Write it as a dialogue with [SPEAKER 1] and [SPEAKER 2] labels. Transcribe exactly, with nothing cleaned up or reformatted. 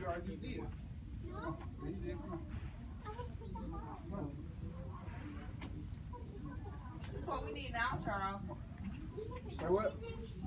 [SPEAKER 1] I just did. Come on. Yeah, you did. Come on. Come on.
[SPEAKER 2] That's what we need now, Charles.
[SPEAKER 1] Say what?